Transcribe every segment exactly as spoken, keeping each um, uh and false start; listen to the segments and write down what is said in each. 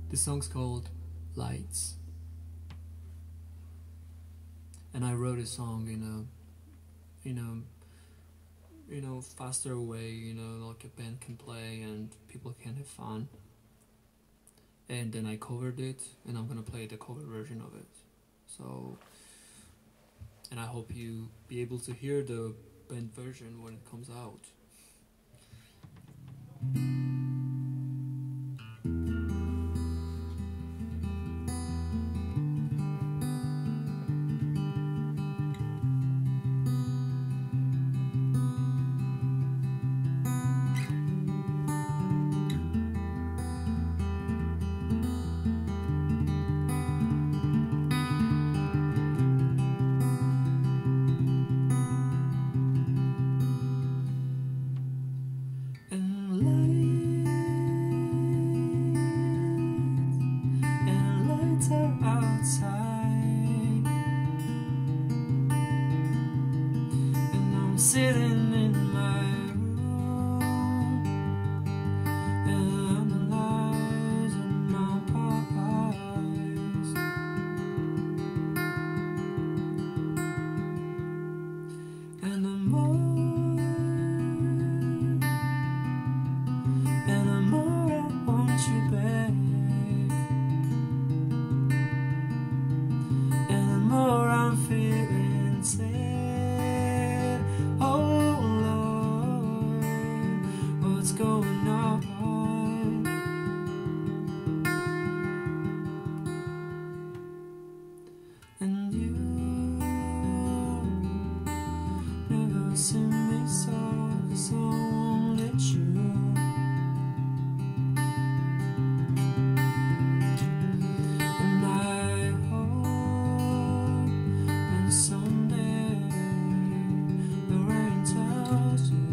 This song's called Lights, and I wrote a song in a, you know, you know, faster way, you know, like a band can play and people can have fun. And then I covered it, and I'm gonna play the cover version of it. So, and I hope you be able to hear the band version when it comes out. Sitting in my room, analyzing my pies, and the more, and the more I want you back, and the more I'm feeling sad. Going on, and you never see me so, so I won't let you. And I hope, and someday the rain tells you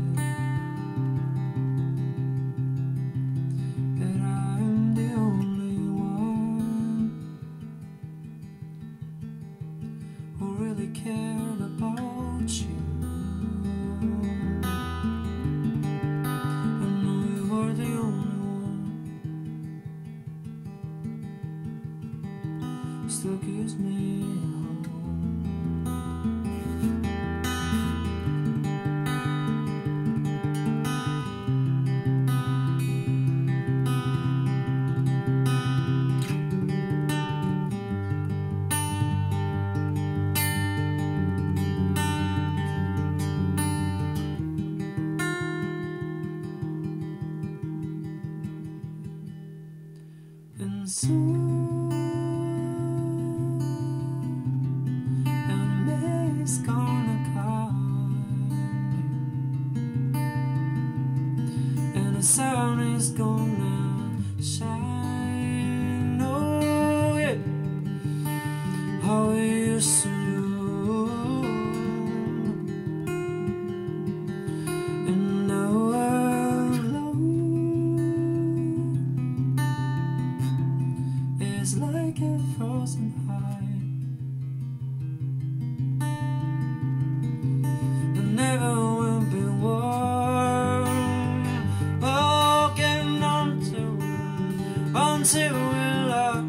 really cared about you. I know you were the only one, still gives me hope. And soon, and May's gonna come, and the sun is gonna shine. Oh yeah, how it used to do. And now it's like a frozen heart, and never will be warm. Walking until, until we're lost.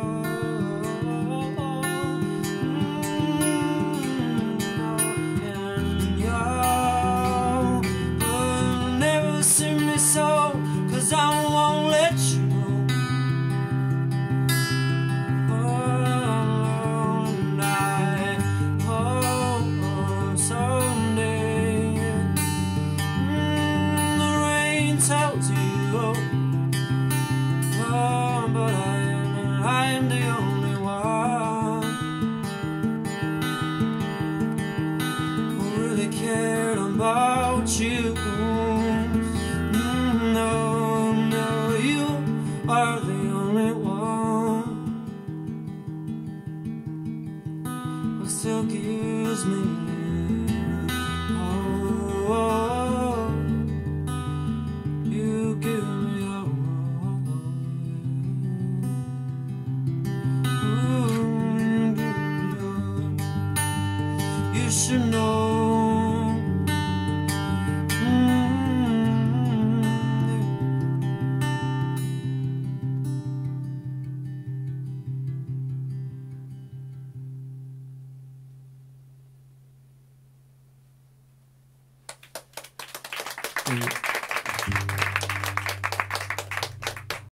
And you will never see me so, 'cause I won't let you. Tells you, oh, oh, but I am, I am the only one who really cared about you. Mm, no, no, you are the only one who still gives me oh, oh. You should know. Mm-hmm. Thank you.